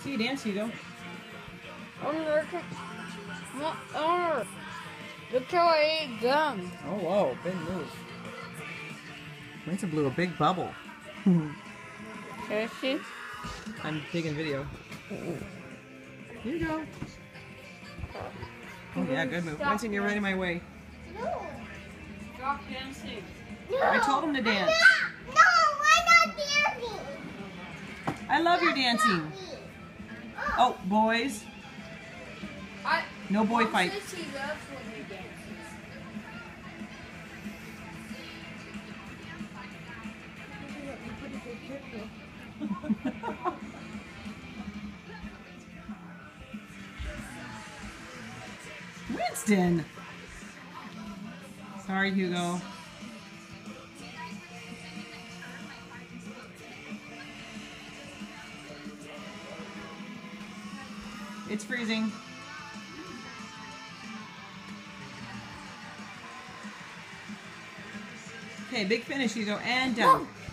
See you dance, Hugo. Look how I ate gum. Oh, whoa, big move. Mesa blew a big bubble. Can I see? I'm taking video. Here you go. Oh yeah, good move. Winston, you're right in my way. No. Stop dancing. No. I told him to dance. No, I'm not dancing. I love your dancing. Oh, boys. No boy fight. He loves when he dances. Winston! Sorry, Hugo. It's freezing. Okay, big finish, Hugo, and down.